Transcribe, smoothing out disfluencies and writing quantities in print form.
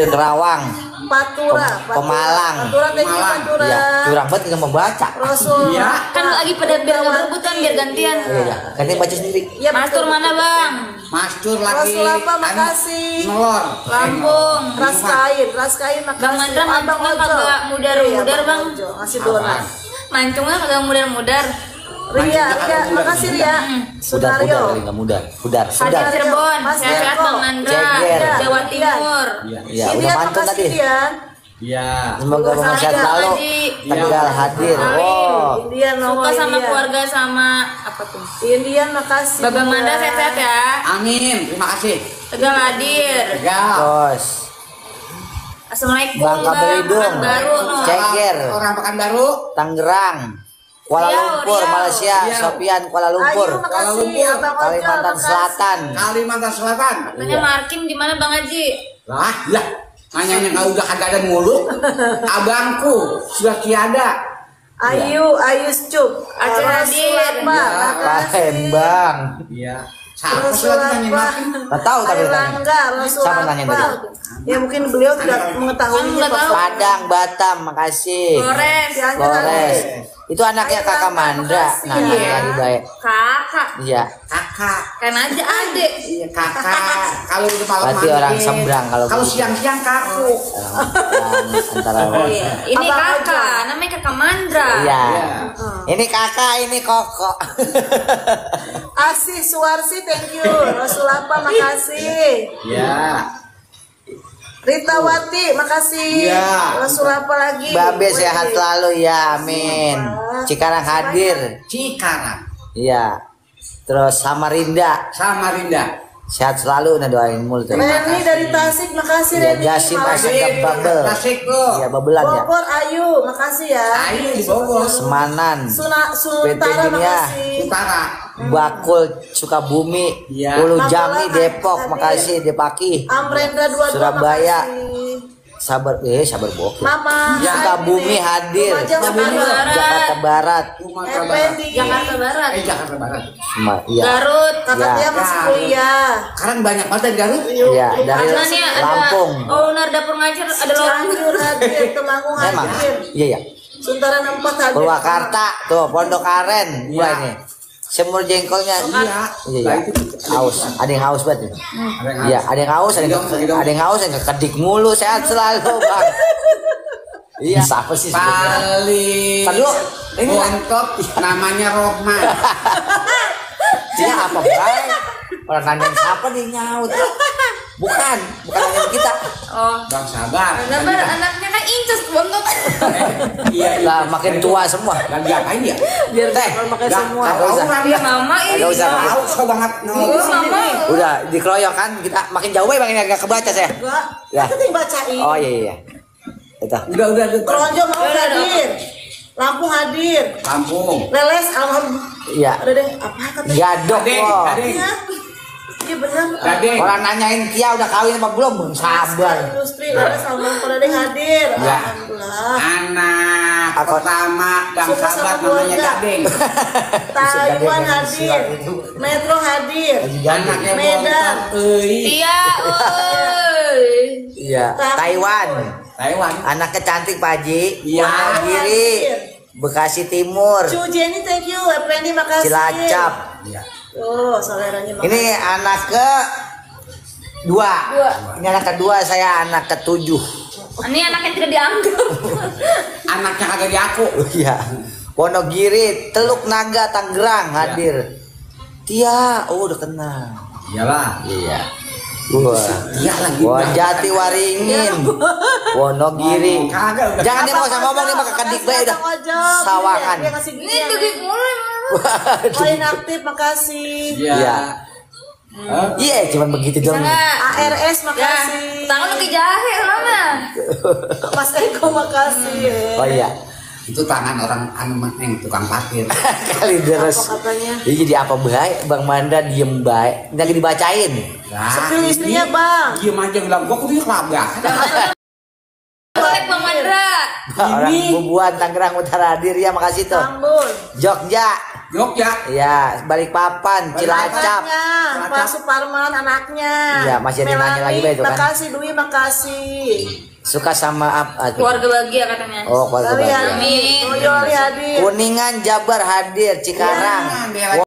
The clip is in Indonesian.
Kerawang. Patura. Pemalang. Patura, thank you Patura. Iya, curang banget nggak mau baca. Rasul. Iya. Kan lagi pada biar nggak berebutan biar gantian. Iya, gantian baca sendiri. Iya, Mastur mana bang? Mastur lagi. Rasul apa, makasih. Nolor. Lampung. Raskain makasih. Bang Mandra mancungnya kagak mudar-mudar bang. Ngasih donat. Mancungnya kagak mudar-mudar. Ria, makasih Ria. Pudar Sunario. kali nggak mudar. Pudar. Hadir Cirebon, Mas sehat-sehat Jeko. Bang Mandra, Ceger. Jawa Timur. Iya, udah Dian, mantap makasih, tadi. Dian. Iya. Semoga Bang sehat Hadir selalu. Haji. Tegal hadir. Oh. Indian Suka nongol sama Indian. keluarga sama apa tuh? Indian makasih. Babang Mandra sehat-sehat ya. Amin. Terima kasih. Tegal hadir. Tegal. Terus Assalamualaikum Bangka Belitung, Baru no. Ceger, Orang Pekanbaru. Tangerang, Kuala Riau, Lumpur, Riau. Malaysia, Riau. Sofian, Kuala Ayu Lumpur, makasih. Lumpur. Abang Ojo, Kalimantan makasih. Selatan. Kalimantan Selatan. Katanya Markim di mana Bang Haji? Lah, nanya kalau udah kagak ada mulu. Abangku sudah tiada. Ayu Scup. Aceh hadir. Palembang. Iya. Siapa sih lagi nanya Markim? Nggak tahu tapi tanya. Rangga, Siapa nanya tadi? Ya mungkin beliau tidak mengetahuinya. Kan nggak tahu. Padang, Batam, makasih. Flores, Flores. Itu anaknya kakak Mandra. Nah, Makasih. lagi baik. kakak, Iya. Kakak. kan aja adek. Iya, kakak. Kalau udah malam Berarti orang seberang kalau Kalau begitu. siang-siang kaku. Antara Iya. Ini Abang kakak, namanya kakak Mandra. Iya. Iya. Ini kakak, ini koko. Asih Suwarsi, thank you. Rasul apa, makasih. Iya. Rita Wati, makasih. Iya. Rasul apa lagi? Babe sehat selalu ya, amin. Cikarang hadir. Cikarang. Iya. Terus Samarinda Samarinda. sehat selalu, nah doain mulu tuh. Reni dari Tasik, makasih Iya, Reni. Jasim Makasih. Asegaf Babel. Tasik lo. Iya, babelan ya. Bogor Ayu, makasih ya. Ayo di Bogor. Semanan, PT Sultara, Dunia. makasih. Utara. Bakul Sukabumi, Iya. Ulu Jami Magelang, Depok, hadir. makasih Depaki. Amrendra 22, Surabaya. makasih. Sabar bokeh. Mama. Ya, Sukabumi hadir. Lumajang, Jakarta. Jakarta Barat. Effendi. Jakarta Barat. Jakarta Barat. Iya. Garut. Kakak Ya. dia masih kuliah. Sekarang banyak banget dari Garut. Iya, dari Mana nih ada Lampung. owner dapur ngajar ada lorong. Cianjur hadir, Temanggung Emang? hadir. Iya, iya. Suntaran 4 hadir. Purwakarta, tuh Pondok Aren, gua Iya. ini. Semur jengkolnya. Iya. Iya, iya. Haus, ada yang haus banget. Iya, ada yang haus, ada yang haus, yang kedik mulu, sehat selalu, Bang. Iya, siapa sih sebenarnya? Paling. Tadi lo, ini Bontot namanya Rohman. dia apa, Bang? Orang nanyain siapa nih nyaut? Bukan nanyain kita. Oh. Bang sabar. Anaknya kan incus bontot. Iya. Lah makin tua semua. Lagi apain ya? Biar Teh, kalau pakai Nggak, semua. nggak usah. Iya mama ini. Nggak usah. Tahu so banget. Mama. Udah dikeroyok kan kita makin jauh ya, makin agak kebaca saya. Enggak. Ya. Kita tinggal bacain. Oh iya iya. Itu. Udah. Kronjo mau Udah, hadir. Lampung hadir. Kampung. Leles alhamdulillah. Iya. Ada deh apa katanya? Gadok Gading, loh. gading. Iya. Iya benar. Gading. Orang nanyain Kia udah kawin apa belum? Bang, sabar. Industri Leles alhamdulillah pada deh hadir. Ya. Alhamdulillah. Anak Apa? pertama Bang Suka sama Sahabat namanya keluarga. Gading. Taiwan hadir. Metro hadir. Anaknya Medan. Bontot. Euy. Iya, oi. Iya. Taiwan. Taiwan. Anaknya cantik Pak Haji. Iya. Giri. Bekasi Timur. Cu Jenny thank you. Eprendi makasih. Cilacap. Iya. Oh, saudaranya makasih. Ini anak ke dua. Ini anak kedua, saya anak ketujuh. Ini anaknya tidak dianggap. Anaknya kagak di aku. Iya. Wonogiri, Teluk Naga, Tangerang hadir. Tia, oh udah kenal. Iyalah. Iya. Wah. Iya lagi. Jati Waringin, Wonogiri. Kagak, udah. Jangan dia nggak usah ngomong nih maka kedik bae udah. Sawangan. Dia kasih Ini gini. degik mulu. Poin aktif makasih. Iya. Iya, cuman begitu Bisa dong. nggak? ARS Ya, makasih. tangan lu kejahe mana? Mas Eko makasih. Oh iya. Itu tangan orang anu yang tukang parkir. Kali deres. Apa katanya? Dia jadi apa baik? Bang Mandra diem baik. Lagi dibacain. Sepil istrinya bang. Diem aja bilang gua kudu kelabrak. Kolek Bang Mandra. Orang Bubuan Tangerang Utara hadir ya, makasih tuh. Tambun. Jogja, Jogja. Iya, Balikpapan, Cilacap. Anaknya, Pak Suparman anaknya. Iya, masih ada yang nanya lagi, Pak, itu kan. Makasih Dwi, makasih. Suka sama apa? Keluarga lagi ya katanya. Oh, keluarga Kali baru. Adi, Toyo hadir. Kuningan, Jabar hadir, Cikarang. Ya,